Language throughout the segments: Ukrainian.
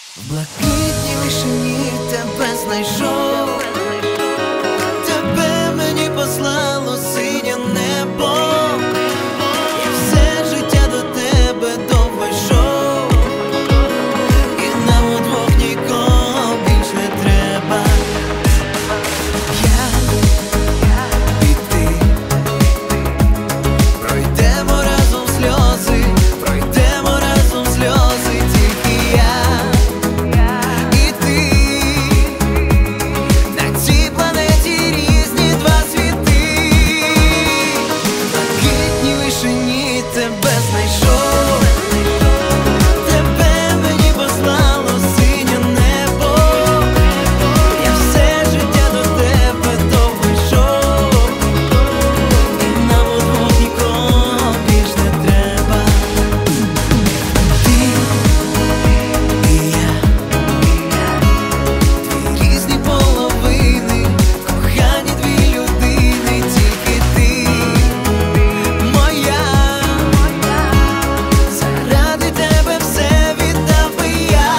В блакитній вишині тебе знайшов, тебе мені послало синє небо. Я все життя до тебе довго йшов, і нам удвох нікого більш не треба. Я і ти пройдемо разом сльози, пройдемо разом сльози, тільки я і ти. На цій планеті різні два світи. В блакитній вишині тебе знайшов, тебе мені послало синє небо. Я все життя до тебе довго йшов, і нам удвох нікого більш не треба. Ти і я, дві різні половини, кохані дві людини, тільки ти моя. Заради тебе все віддав би я.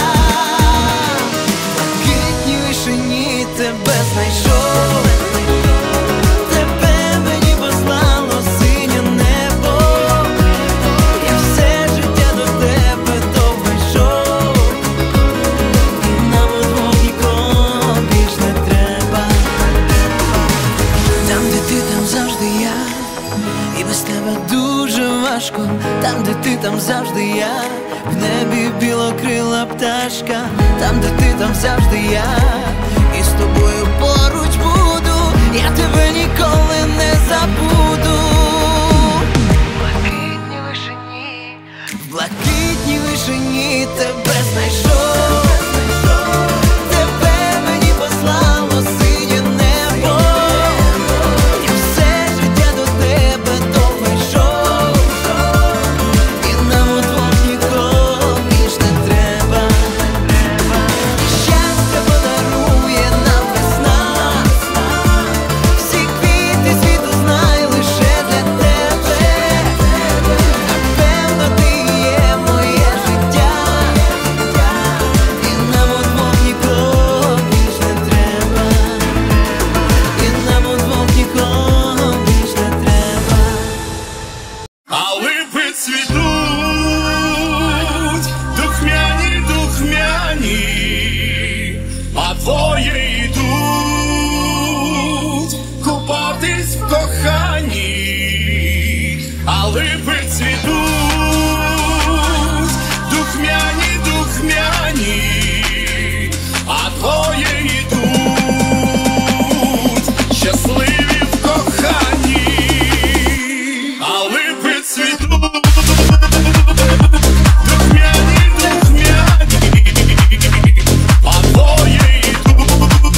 В блакитній вишині тебе знайшов, тебе мені послало синє небо. Я все життя до тебе довго йшов, і нам удвох нікого більш не треба. Там, де ти, там завжди я, і без тебе дуже важко. Там, де ти, там завжди я, в небі білокрила пташка. Там, де ти, там завжди я, і з тобою поруч буду, я тебе ніколи не забуду. В блакитній вишині тебе знайшов, тебе мені послало синє небо. Я все життя до тебе довго йшов, і нам удвох нікого більш не треба. Щастя подарує нам весна, всі квіти світу знай лише для тебе. Напевно, ти є моє життя, і нам удвох нікого більш не треба. І нам удвох нікого більш не треба. А липи цвітуть, духмяні, духмяні, а двоє йдуть купатись в коханні. А липи цвітуть, духмяні, духмяні, а двоє йдуть щасливі в коханні. А липи цвітуть, духмяні, духмяні, а двоє йдуть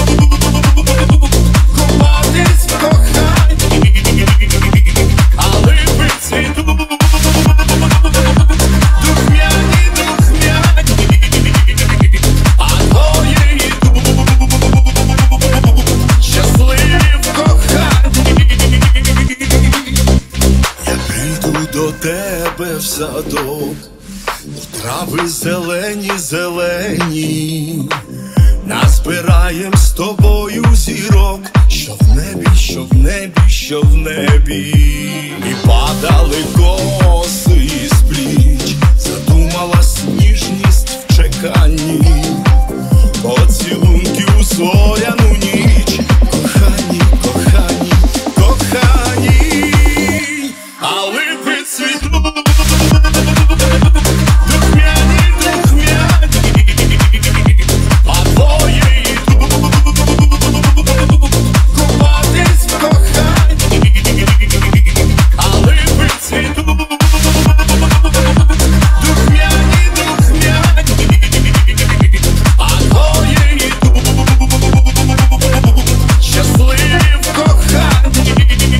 купатись в коханні. А липи цвітуть, духмяні, духмяні, а двоє йдуть щасливі в коханні. Я прийду до тебе в садок, у трави зелені, зелені, назбираєм з тобою зірок, що в небі, що в небі, що в небі. І падали коси з пліч, задумалась ніжність в чеканні, поцілунки у зоряну ніч. Кохані, кохані, кохані, а липи цвітуть, духмяні, духмяні, а двоє йдуть купатись в коханні. А липи цвітуть, духмяні, духмяні, а двоє йдуть щасливі в коханні.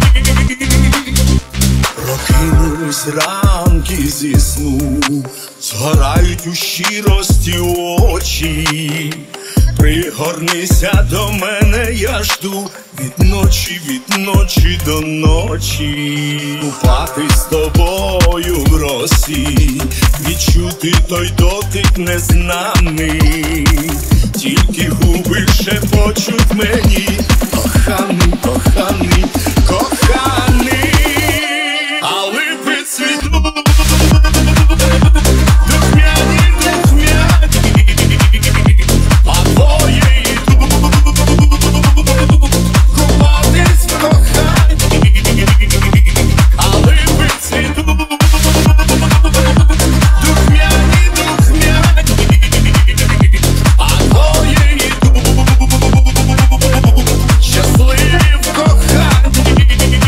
Прокинусь ранки зі сну, згорають у щирості очі. Пригорнися до мене, я жду, від ночі до ночі, купатись з тобою в росі, відчути той дотик незнаний, тільки губи шепочуть мені: коханий, коханий, коханий. А липи цвітуть, духмяні, духмяні, а двоє йдуть купатись в коханні. А липи цвітуть, духмяні, духмяні, а двоє йдуть щасливі в коханні.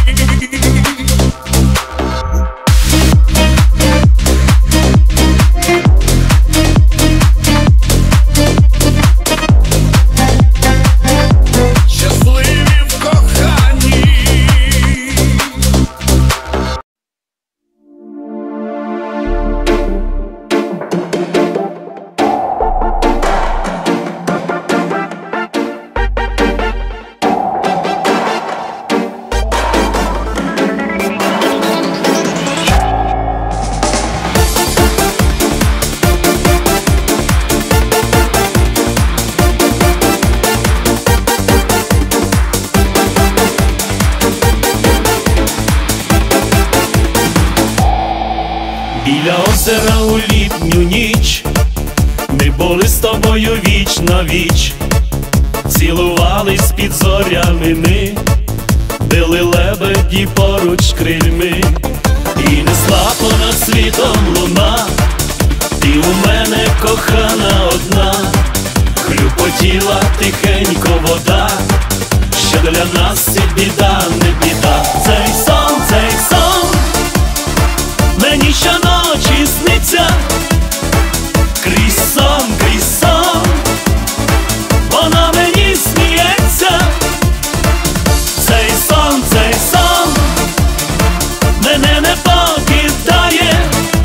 Біля озера у літню ніч ми були з тобою віч на віч, цілувались під зорями ми, били лебеді поруч крильми, і несла понад світом луна, ти у мене кохана одна, хлюпотіла тихенько вода, що для нас це біда, не біда. Цей сон мені щоночі сниться, крізь сон, вона мені сміється. Цей сон мене не покидає,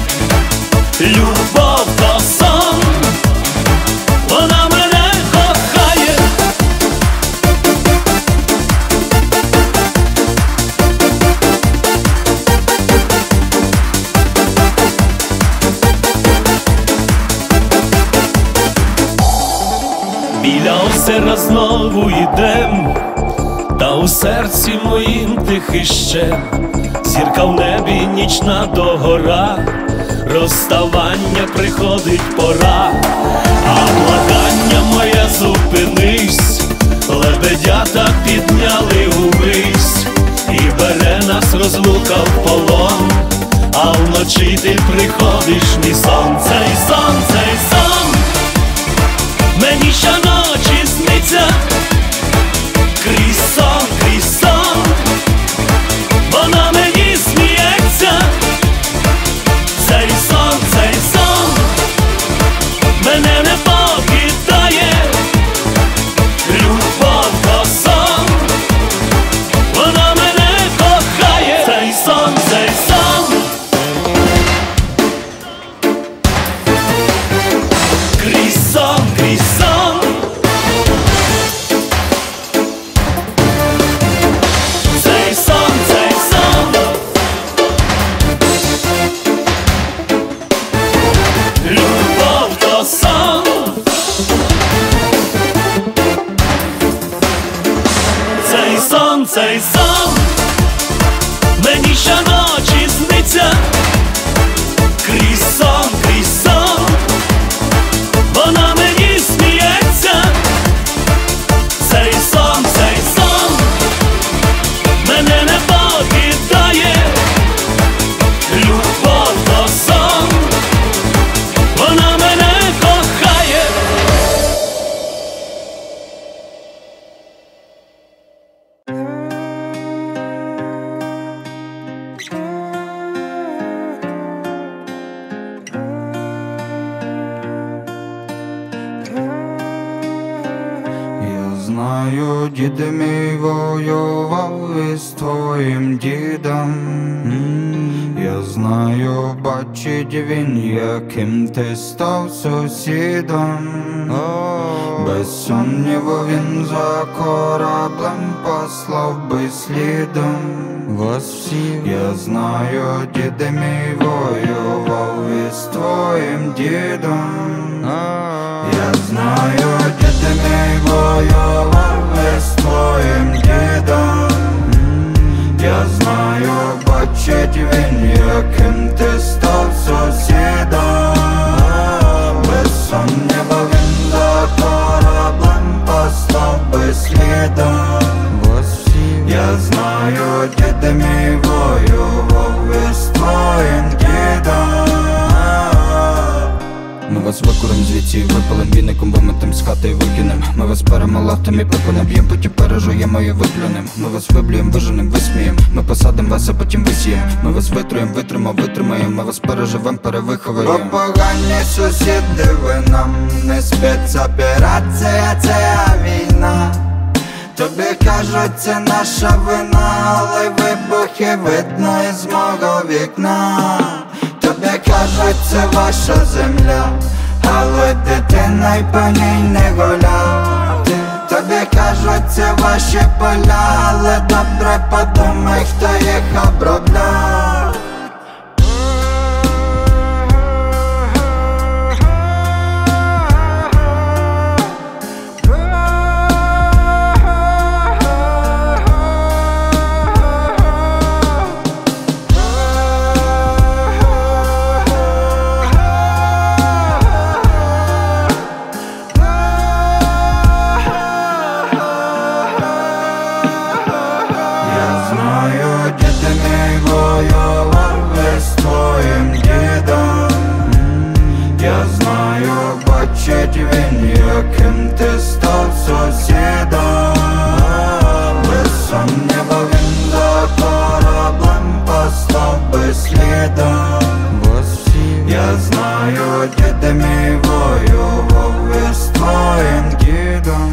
любов то сон, вона мене кохає. Біля озера знову йдем, та у серці моїм тихий ще, зірка в небі нічна догора, розставання приходить пора, а благання моє зупинись, лебедята підняли увись, і бере нас розлука в полон, а вночі ти приходиш мій сон. Цей сон мені щоночі сниться, крізь сон, вона мені сміється. Цей сон мене не покидає, любов то сон, вона мене кохає. Цей сон крізь сон, цей сон, любов то сон, цей сон мені щоночі сниться, крізь сон, вона мені сміється. Цей сон мене не покидає, любов то сон, вона мене кохає. Знаю, дід мій воював із твоїм дідом. Я знаю, бачить він, яким ти став сусідом. Без сумніву він за кораблем проблем послав би слідом вас всіх. Я знаю, діде мій воював із твоїм дідом. Я знаю, діде мій воював із твоїм дідом. Я знаю, бачить він, яким ти став сусідом. Без сумніву він за кораблем послав би слідом вас всіх. Я знаю, діде мій воював із твоїм дідом. Ми вас викурим звідси і випалим віником, виметим з хати і викинем. Ми вас перемолотим і припинем, б'єм, потім пережуємо і виплюнем. Ми вас виблюєм, виженем, висмієм. Ми посадим вас, а потім висієм. Ми вас витруєм, витримаємо. Ми вас переживем, перевиховуємо. Бо погані сусіди, ви нам не спецоперація, це війна. Тобі кажуть, це наша вина, але вибухи видно із мого вікна. Тобі кажуть, це ваша земля, але дитина й по ній не гуляв. Тобі кажуть, це ваші поля, але добре подумай, хто їх обробляв. Бачить він, яким ти став сусідом. Без сумніву він за кораблем послав би слідом вас всіх. Я знаю, діде мій воював із твоїм дідом.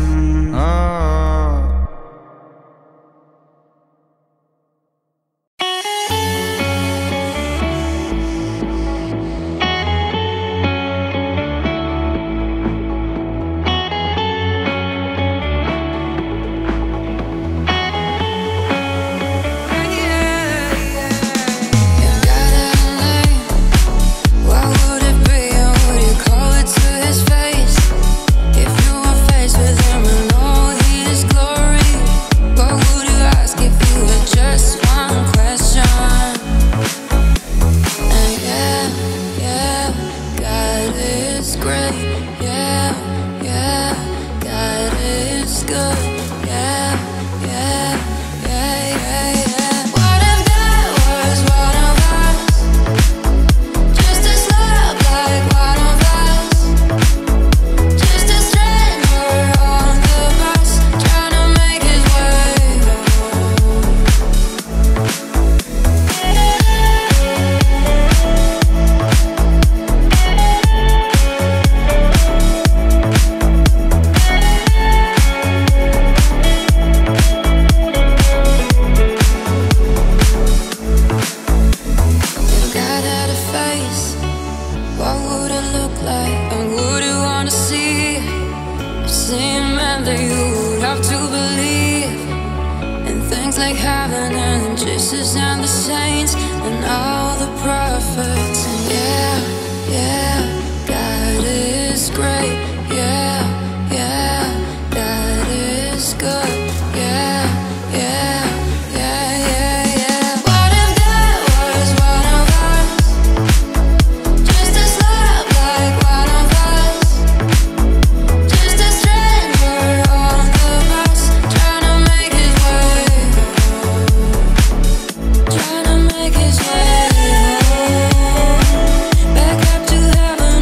Back up to heaven.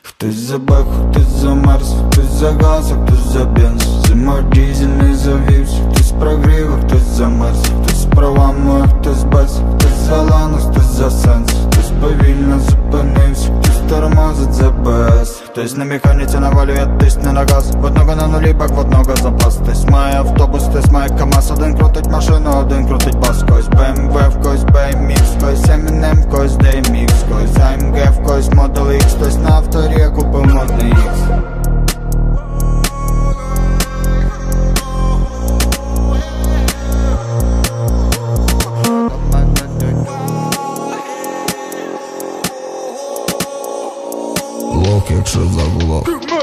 Хтось за беху, хтось за мерз, хтось за газ, а хтось за бенз. Зимой дизельний завівся, хтось прогрів, а хтось замерз. Хтось з правами, а хтось без, хтось за лану, хтось за сенс. Хтось повільно зупинився, хтось тормозить за БС. Хтось на механіці навалює, тиск не на газ. В одного на нулі, бак, в одного запас. Хтось має автобус, хтось має КамАЗ. Один крутить машину, один крутить бас. Когось BMW, в когось BMX, когось Eminem, в когось DMX, когось AMG, в когось Model X. Хтось на авторі купив модний X. Лок, якщо забула.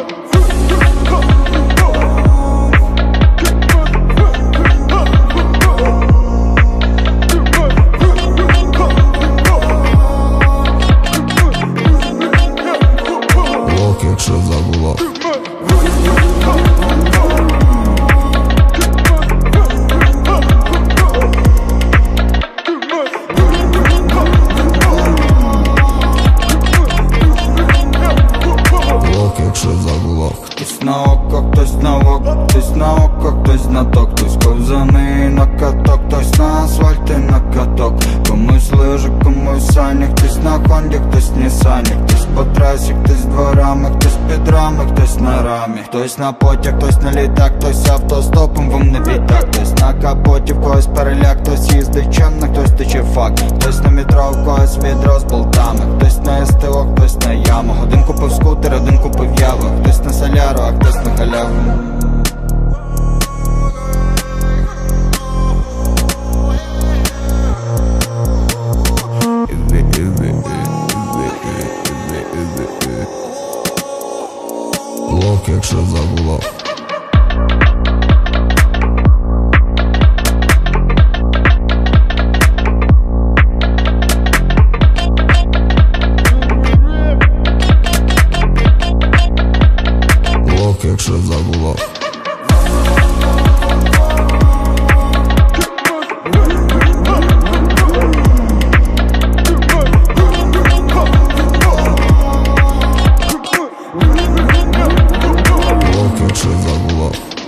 Лок, якщо забула. Якщо забула. Хтось на око, хтось на око, хтось на око, хтось на ток. Хтось ковзани на каток, хтось на асфальті на каток. Комусь лижи, комусь сані, хтось на Хонді, хтось Нісані. Хтось по трасі, хтось дворами, хтось під рами, хтось на рамі. Хтось на потяг, хтось на літак, хтось автостопом, вам не відтак. Хтось на капоті, в когось переляк, хтось їздить чемно, хтось тече фак. Хтось на метро, в когось відро з болтами. Хтось на СТО, хтось на ямах. Один купив скутер, один купив яву. Хтось на соляру, а хтось на халяву. Лок, якщо забула. Лок, якщо забула. Лок, якщо забула.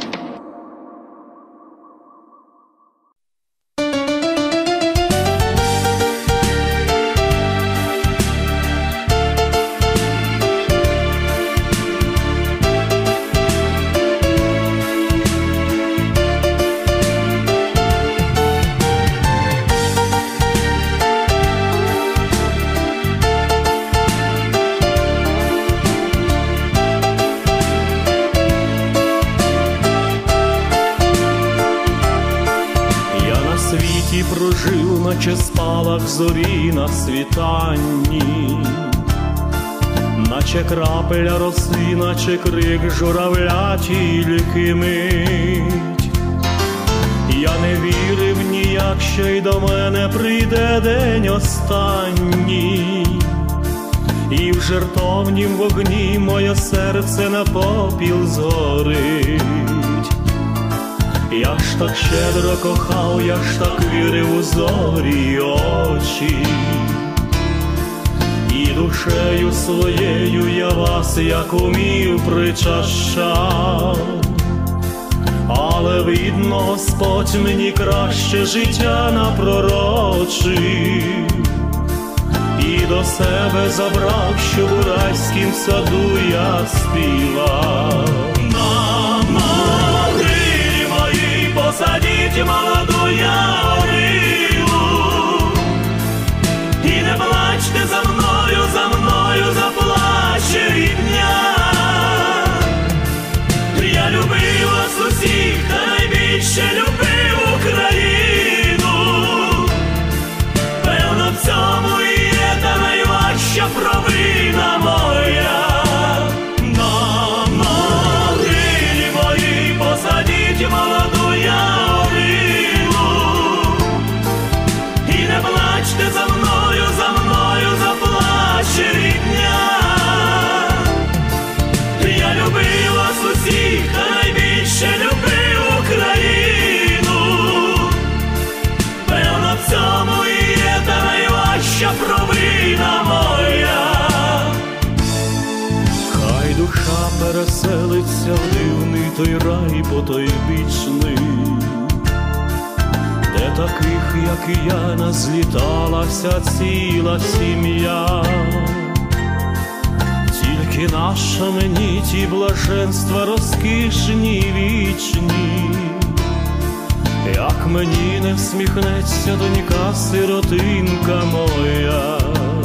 Прожив, наче спалах зорі на світанні, наче крапеля роси, наче крик журавля тільки мить. Я не вірив ніяк, що й до мене прийде день останній, і в жертовнім вогні моє серце на попіл згорить. Я ж так щедро кохав, я ж так вірив у зорі очі, і душею своєю я вас, як умів, причащав. Але видно, Господь мені краще життя напророчив, і до себе забрав, щоб у райськім саду я співав. Посадіть молоду ялинку і не плачте за мною заплаче рідня. Я любив вас усіх, та найбільше любив Україну. Певно, в цьому і є та найважча провина моя. На могилі моїй посадіть молоду ялинку переселиться в дивний той рай потойбічний, де таких, як і я, назліталася ціла сім'я. Тільки наша мені ті блаженства розкішні й вічні, як мені не всміхнеться донька сиротинка моя.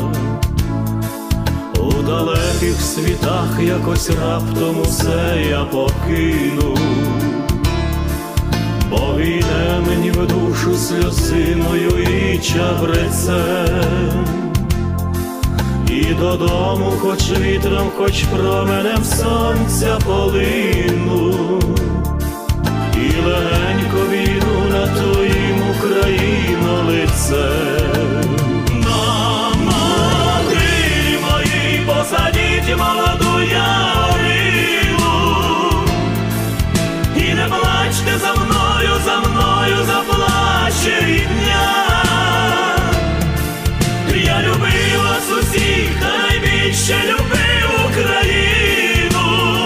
У далеких світах якось раптом усе я покину, бо війне мені в душу сльозиною і чабрецем. І додому хоч вітром, хоч променем сонця полину, і легенько війну на твоїм Україно лицем. На могилі моїй посадіть молоду ялину, і не плачте за мною заплаче рідня. Я любив вас усіх, та найбільше любив Україну.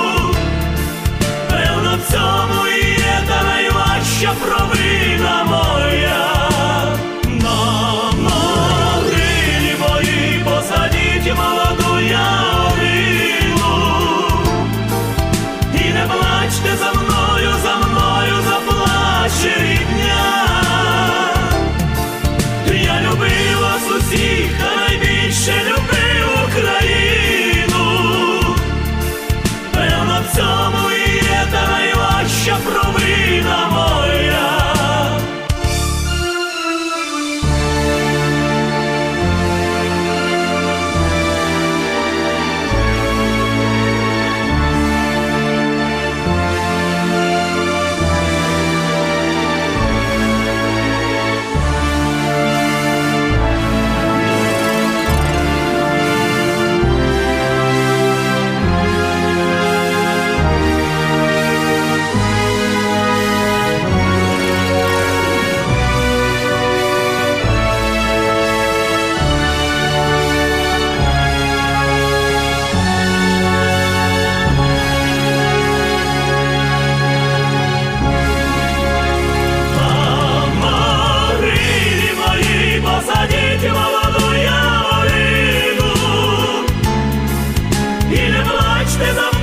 Певно, в цьому і є та найважча провина моя. На могилі моїй посадіть молоду ялину, і не плачте за мною заплаче рідня. Я любив вас усіх, та найбільше любив Україну. Певно, в цьому і є та найважча провина моя. Посадіть молоду ялину, і не плачте за